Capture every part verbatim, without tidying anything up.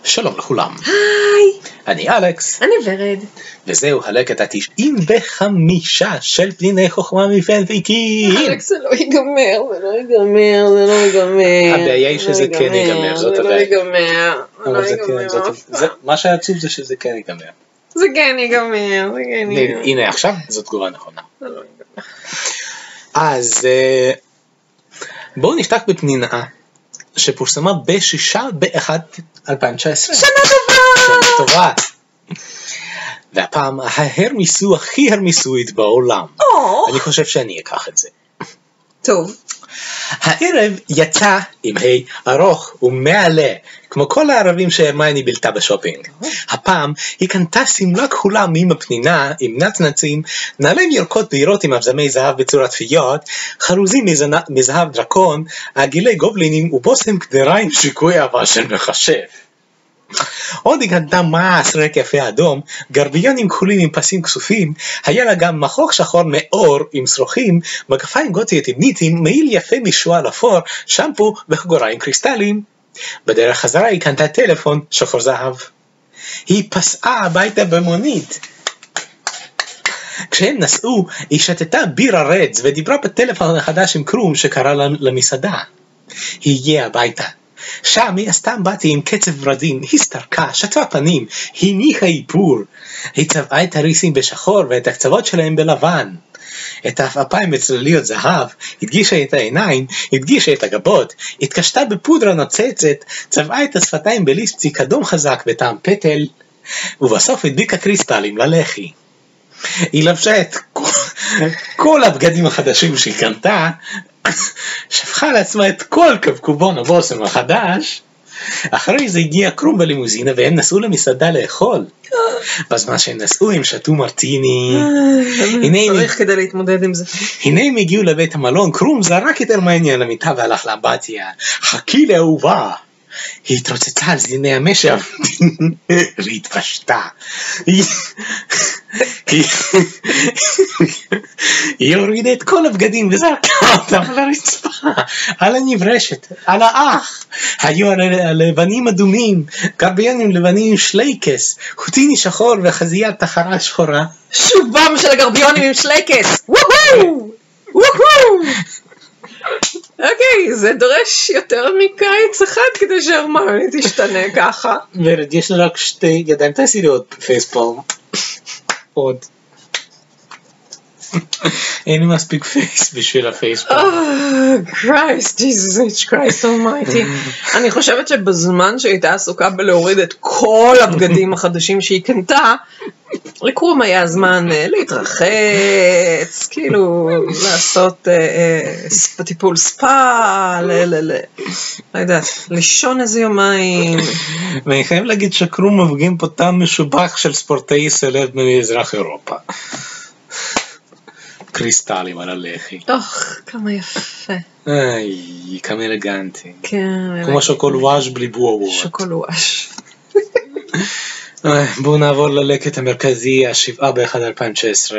שלום לכולם. היי. אני אלכס. אני ורד. וזהו הלקט התשעים וחמישה של פניני חוכמה מפן ויקי. אלכס, זה לא ייגמר, זה לא ייגמר, זה לא ייגמר. הבעיה היא שזה כן ייגמר, זאת הבעיה. זה לא ייגמר, זה לא ייגמר. מה שעצוב זה שזה כן ייגמר. זה כן ייגמר, זה כן ייגמר. הנה עכשיו, זו תגובה נכונה. זה לא ייגמר. אז בואו נפתח בפנינה שפורסמה בשישה באחד אלפיים תשע עשרה. שנה טובה! שנה טובה. והפעם ההרמיסו הכי הרמיסואית בעולם. אני חושב שאני אקח את זה. טוב. הערב יצא עם היי ארוך ומעלה, כמו כל הערבים שהרמייני בילתה בשופינג. הפעם היא קנתה סמלה כחולה מים הפנינה עם נצנצים, נעלים ירקות בהירות עם אבזמי זהב בצורת פיות, חרוזים מזהב דרקון, עגילי גובלינים ובושם קדריים שיקוי אהבה של מחשב. עוד היא קנתה מעש ריק יפה אדום, גרביונים כחולים עם פסים כסופים, היה לה גם מחוק שחור מאור עם שרוכים, מגפיים גותיות עם ניטים, מעיל יפה משועל אפור, שמפו וחגוריים קריסטליים. בדרך חזרה היא קנתה טלפון שחור זהב. היא פסעה הביתה במונית. כשהם נסעו, היא שתתה בירה רדס ודיברה בטלפון החדש עם קרום שקרא למסעדה. היא הגיעה הביתה. שם היא עשתה אמבטיה עם קצב ורדים, הסתרקה, שטפה פנים, הניחה איפור. היא צבעה את הריסים בשחור ואת הקצוות שלהם בלבן. את האפיים בצלליות זהב, הדגישה את העיניים, הדגישה את הגבות, התקשתה בפודרה נוצצת, צבעה את השפתיים בליפסטיק אדום חזק וטעם פטל, ובסוף הדביקה קריסטלים ללחי. היא לבשה את כל, כל הבגדים החדשים שהיא קנתה, שפכה לעצמה את כל קבקובון הבושם החדש. אחרי זה הגיע קרום בלימוזינה והם נסעו למסעדה לאכול. בזמן שהם נסעו הם שתו מרטיני. צריך כדי להתמודד עם זה. הנה הם הגיעו לבית המלון, קרום זרק את הרמיוני על המיטה והלך לאמבטיה. חכי לאהובה. היא התרוצצה על זיני המשע והתפשטה. היא הורידה את כל הבגדים וזרקה אותם על הרצפה, על הנברשת, על האח. היו הלבנים אדומים, גרביונים לבנים עם שלייקס, חוטיני שחור וחזיית תחרה שחורה. שובם של הגרביונים עם שלייקס. וואו! וואו! אוקיי, זה דורש יותר מקיץ אחד כדי שהרמיוני תשתנה ככה. ורד, יש לה רק שתי ידיים, תעשי לי עוד פייספלם. עוד. אין לי מספיק פייס בשביל הפייספלם. Oh, Christ, Jesus Christ Almighty. אני חושבת שבזמן שהייתה עסוקה בלהוריד את כל הבגדים החדשים שהיא קנתה, לקרום היה זמן להתרחץ, כאילו לעשות טיפול ספה, לא יודעת, לישון איזה יומיים. ואני חייב להגיד שקרום מפגין פה טעם משובח של ספורטאי סלב ממזרח אירופה. קריסטלים על הלחי. אוח, כמה יפה. איי, כמה אלגנטי. כן. כמו שוקולוואז' בלי בואו. שוקולוואז'. בואו נעבור ללקט המרכזי, השבעה באחד אלפיים תשע עשרה.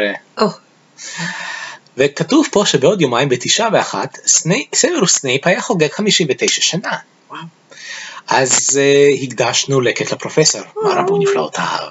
וכתוב פה שבעוד יומיים בתשעה ואחת, סוורוס סנייפ היה חוגג חמישים ותשע שנה. אז הקדשנו לקט לפרופסור. מה רבו נפלאותיו.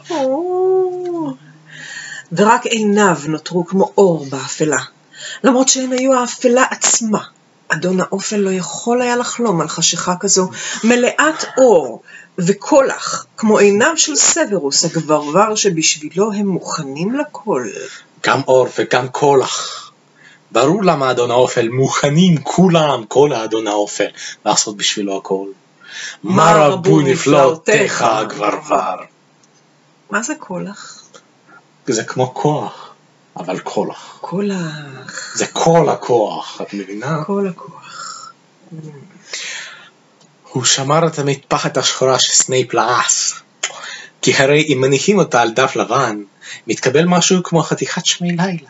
ורק עיניו נותרו כמו אור באפלה, למרות שהן היו האפלה עצמה. אדון האופל לא יכול היה לחלום על חשיכה כזו, מלאת אור וקולח, כמו עיניו של סוורוס הגברבר שבשבילו הם מוכנים לכל. גם אור וגם קולח. ברור למה אדון האופל מוכנים כולם, כל האדון האופל, לעשות בשבילו הכל. מה רבו נפלאותיך הגברבר. מה זה קולח? זה כמו כוח, אבל כולח. כולח. זה כל הכוח, את מבינה? כל הכוח. הוא שמר את המטפחת השחורה שסנייפ לעס. כי הרי אם מניחים אותה על דף לבן, מתקבל משהו כמו חתיכת שמי לילה.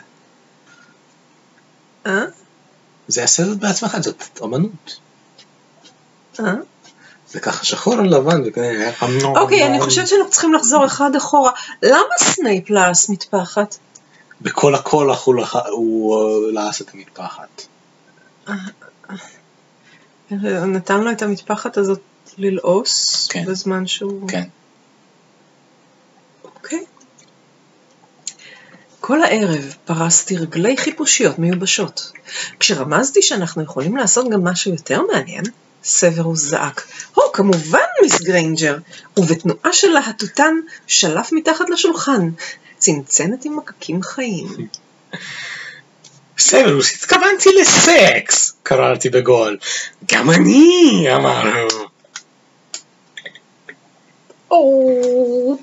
אה? זה יעשה זאת בעצמך, זאת אומנות. אה? זה ככה שחור על לבן. אוקיי, אני חושבת שאנחנו צריכים לחזור אחד אחורה. למה סנייפ לעס מטפחת? בכל הכולח הוא לעס את המטפחת. נתן לו את המטפחת הזאת ללעוס כן. בזמן שהוא... כן. אוקיי. כל הערב פרסתי רגלי חיפושיות מיובשות. כשרמזתי שאנחנו יכולים לעשות גם משהו יותר מעניין, סוורוס זעק, הו, כמובן מיס גריינג'ר, ובתנועה של להטוטן שלף מתחת לשולחן, צנצנת עם מקקים חיים. סוורוס, התכוונתי לסקס, קראתי בגול. גם אני, אמרנו. או...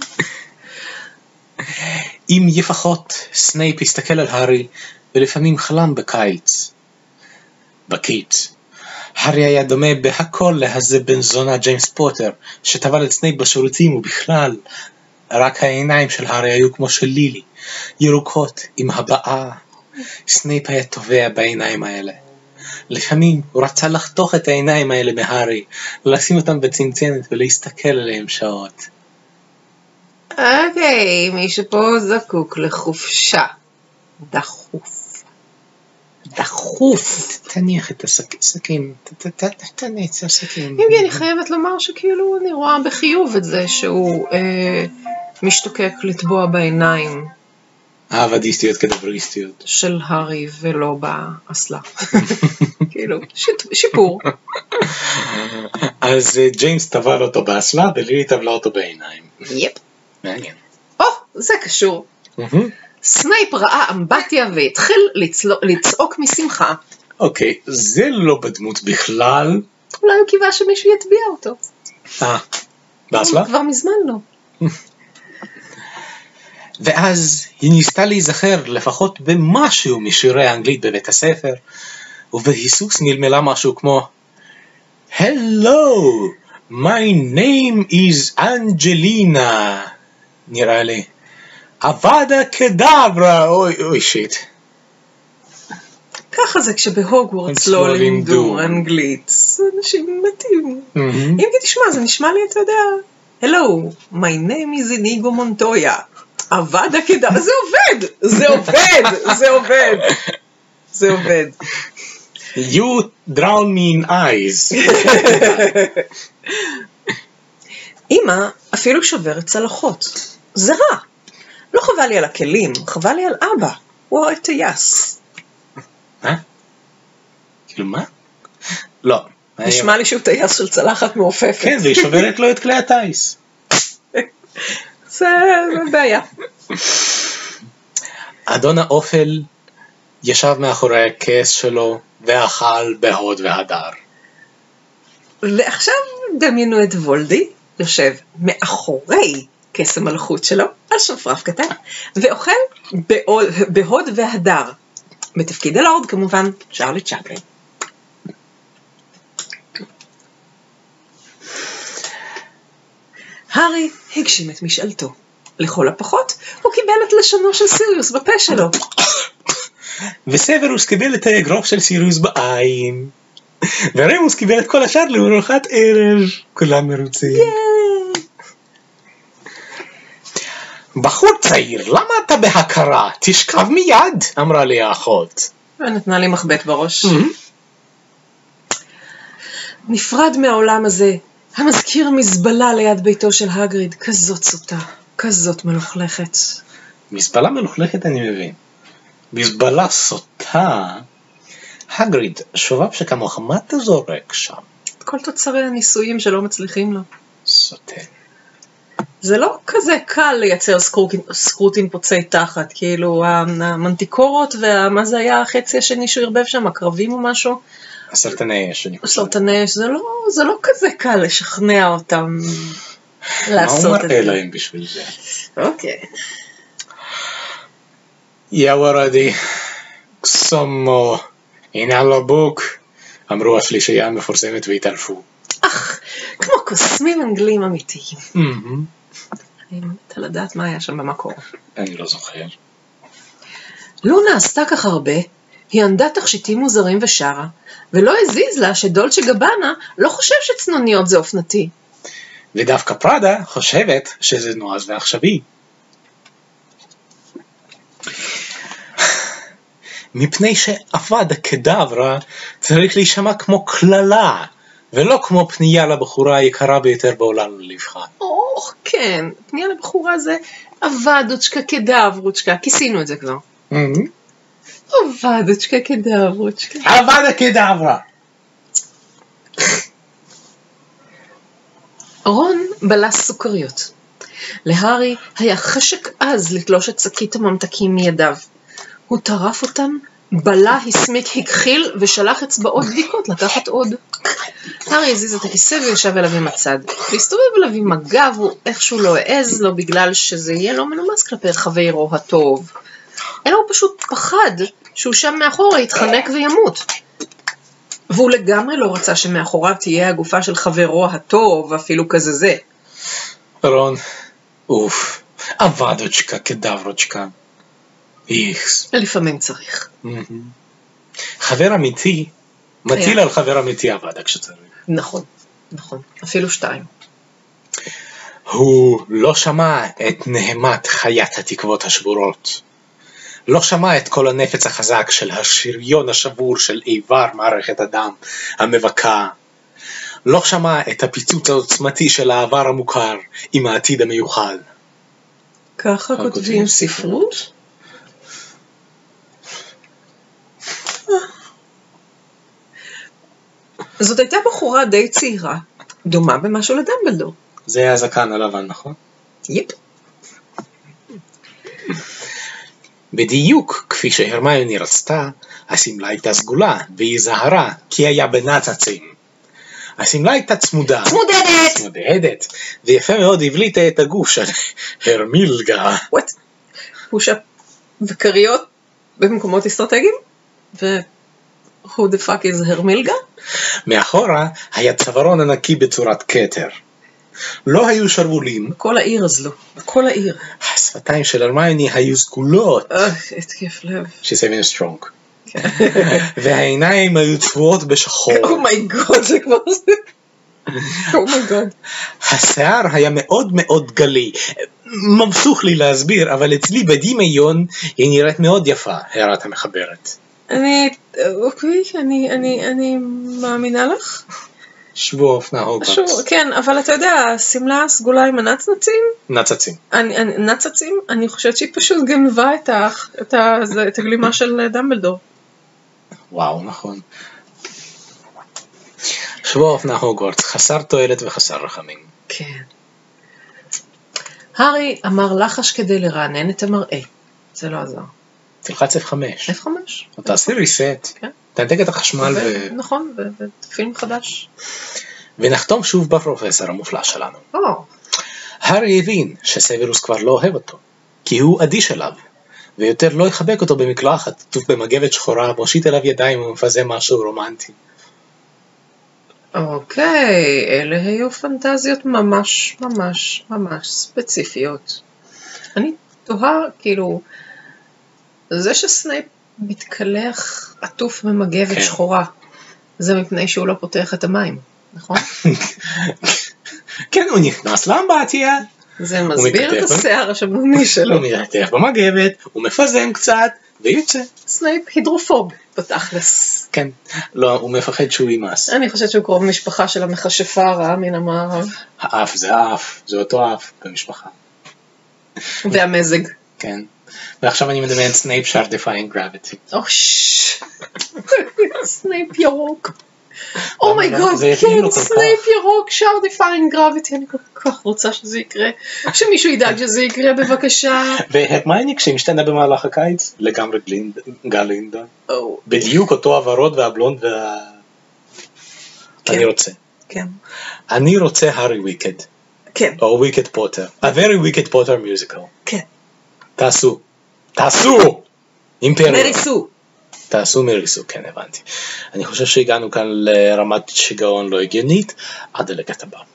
אם לפחות סנייפ הסתכל על הארי, ולפעמים חלם בקיץ. בקיץ. הארי היה דומה בהכל להזה בן זונה ג'יימס פוטר, שטבל את סנייפ בשירותים ובכלל. רק העיניים של הארי היו כמו של לילי, ירוקות עם הבעה. סנייפ היה טובע בעיניים האלה. לפעמים הוא רצה לחתוך את העיניים האלה מהארי, לשים אותם בצנצנת ולהסתכל עליהם שעות. אוקיי, מישהו פה זקוק לחופשה. דחוף. דחוף. תניח את הסכין, תניח את הסכין. אם כי אני חייבת לומר שכאילו אני רואה בחיוב את זה שהוא אה, משתוקק לטבוע בעיניים. העבדיסטיות כדבריסטיות. של הארי ולא באסלה. כאילו, שיפור. אז ג'יימס טבל אותו באסלה ולילי טבלה אותו בעיניים. יפ. מעניין. או, זה קשור. סנייפ ראה אמבטיה והתחיל לצעוק משמחה. אוקיי, זה לא בדמות בכלל. אולי הוא קיווה שמישהו יטביע אותו. אה, באסלה? כבר מזמן לא. ואז היא ניסתה להיזכר לפחות במשהו משירי האנגלית בבית הספר, ובהיסוס נלמלה משהו כמו Hello, my name is Angelina. נראה לי אבדה קדברה, אוי אוי שיט. ככה זה כשבהוגוורטס לא לימדו אנגלית. אנשים מתים. אם כי תשמע, זה נשמע לי, אתה יודע, Hello, my name is Inigo Montoya. אבדה קדברה, זה עובד, זה עובד, זה עובד. זה עובד. You drown me in eyes. אמא אפילו שוברת צלחות. זה רע. לא חבל לי על הכלים, חבל לי על אבא. הוא אוהב טייס. מה? כאילו מה? לא. נשמע לי שהוא טייס של צלחת מעופפת. כן, והיא שוברת לו את כלי הטייס. זה בעיה. אדון האופל ישב מאחורי הכס שלו ואכל בהוד והדר. ועכשיו דמיינו את וולדי יושב מאחורי כס המלכות שלו על שפרף קטן ואוכל בהוד והדר. בתפקיד הלורד כמובן צ'רלי צ'פלין. הארי הגשים את משאלתו. לכל הפחות הוא קיבל את לשונו של סיריוס בפה שלו. וסוורוס קיבל את האגרוף של סיריוס בעין. ורמוס קיבל את כל השאר לארוחת ערב. כולם מרוצים. בחור צעיר, למה אתה בהכרה? תשכב מיד, אמרה לי האחות. ונתנה לי מחבט בראש. נפרד מהעולם הזה, המזכיר מזבלה ליד ביתו של הגריד, כזאת סוטה, כזאת מלוכלכת. מזבלה מלוכלכת אני מבין. מזבלה סוטה, הגריד, שובב שכמוך, מה אתה זורק שם? כל תוצרי הניסויים שלא מצליחים לו. סוטה. זה לא כזה קל לייצר סקרוטים פוצי תחת, כאילו המנטיקורות ומה זה היה החצי השני שהוא הרבב שם, הקרבים או משהו? הסרטני אש. הסרטני אש, זה לא, זה לא כזה קל לשכנע אותם לעשות את זה. מה הוא מראה להם בשביל זה? אוקיי. יא ורדי, קסומו, הנה על הבוק, אמרו השלישייה המפורסמת והתעלפו. אך, כמו קוסמים אנגלים אמיתיים. אני מתה לדעת מה היה שם במקור. אני לא זוכר. לונה עשתה כך הרבה, היא ענדה תכשיטים מוזרים ושרה, ולא הזיז לה שדולצ'ה גבנה לא חושב שצנוניות זה אופנתי. ודווקא פראדה חושבת שזה נועז ועכשווי. מפני שאבדה קדברה צריך להישמע כמו כללה, ולא כמו פנייה לבחורה היקרה ביותר בעולם ללבך. או, כן, פנייה לבחורה זה אבדוצ'קה כדברוצ'קה, כיסינו את זה כבר. אבדוצ'קה כדברוצ'קה. אבדה כדברה. רון בלס סוכריות. להרי היה חשק עז לתלוש את שקית הממתקים מידיו. הוא טרף אותם, בלה, הסמיק, הכחיל ושלח אצבעות בדיקות לקחת עוד. הארי הזיז את הכיסא וישב אליו עם הצד. להסתובב אליו עם הגב הוא איכשהו לא העז לו בגלל שזה יהיה לא מנומס כלפי חברו הטוב. אלא הוא פשוט פחד שהוא שם מאחורה יתחנק וימות. והוא לגמרי לא רצה שמאחוריו תהיה הגופה של חברו הטוב, אפילו כזה זה. רון, אוף, אבדוצ'קה כדברוצ'קה. איכס. לפעמים צריך. חבר אמיתי, מטיל על חבר אמיתי אבדה כשצריך. נכון, נכון. אפילו שתיים. הוא לא שמע את נהמת חיית התקוות השבורות. לא שמע את כל הנפץ החזק של השריון השבור של איבר מערכת הדם המבקע. לא שמע את הפיצוץ העוצמתי של העבר המוכר עם העתיד המיוחד. ככה כותבים ספרות? זאת הייתה בחורה די צעירה, דומה במשהו לדמבלדור. זה היה הזקן הלבן, נכון? יפ. בדיוק כפי שהרמיוני רצתה, השמלה הייתה סגולה, והיא זהרה, כי היה בנצצים. השמלה הייתה צמודה. צמודדת! צמודדת, ויפה מאוד הבליטה את הגוף של הרמילגה. וואט? פושאפ וקריות במקומות אסטרטגיים? ו... who the fuck is הרמילגה? מאחורה היה צווארון ענקי בצורת כתר. לא היו שרוולים. כל העיר אז לא. כל העיר. השפתיים של הרמיוני היו סגולות. אך, התקף לב. She's having a stroke. והעיניים היו צבועות בשחור. אומייגוד, זה כבר זה. אומייגוד. השיער היה מאוד מאוד גלי. ממסוך לי להסביר, אבל אצלי בדמיון היא נראית מאוד יפה, הערת המחברת. אני, אוקיי, אני, אני, אני מאמינה לך. שבוע אופנה הוגוורטס. כן, אבל אתה יודע, הסמלה סגולה עם הנצנצים? נצצים. אני, אני, נצצים? אני חושבת שהיא פשוט גנבה את, ה, את, ה, את הגלימה של דמבלדור. וואו, נכון. שבוע אופנה הוגוורטס, חסר תועלת וחסר רחמים. כן. הארי אמר לחש כדי לרענן את המראה. זה לא עזר. תלחץ אף חמש. אף חמש. תעשי ריסט. כן. תנתק את החשמל ו... נכון, ופילם חדש. ונחתום שוב בפרופסור המופלא שלנו. או. הארי הבין שסוורוס כבר לא אוהב אותו, כי הוא אדיש אליו, ויותר לא יחבק אותו במקלחת, עטוף במגבת שחורה, מושיט אליו ידיים ומפזה משהו רומנטי. אוקיי, אלה היו פנטזיות ממש ממש ממש ספציפיות. אני תוהה, כאילו, זה שסנייפ מתקלח עטוף במגבת שחורה, זה מפני שהוא לא פותח את המים, נכון? כן, הוא נכנס לאמבטיה. זה מסביר את השיער השמנוני שלו. הוא מתחתך במגבת, הוא מפזם קצת, ויוצא. סנייפ הידרופוב, בתכלס. כן, לא, הוא מפחד שהוא יימס. אני חושבת שהוא קרוב משפחה של המכשפה הרעה מן המערב. האף זה האף, זה אותו אף במשפחה. והמזג. כן. ועכשיו אני מדמיין סנייפ שר דיפיינג גרביטי. אוש. סנייפ ירוק. אומייגוד, כן, סנייפ ירוק שר דיפיינג גרביטי. אני כל כך רוצה שזה יקרה. שמישהו ידאג שזה יקרה בבקשה. והרמיוני כשהיא משתנה במהלך הקיץ, לגמרי גלינדה. בדיוק אותו הוורוד והבלונד וה... אני רוצה. כן. אני רוצה הארי וויקד. כן. או וויקד פוטר. A very wicked Potter musical. כן. תעשו. תעשו! אימפריה. מריסו. תעשו מריסו, כן, הבנתי. אני חושב שהגענו כאן לרמת שיגעון לא הגיונית, עד הלקט הבא.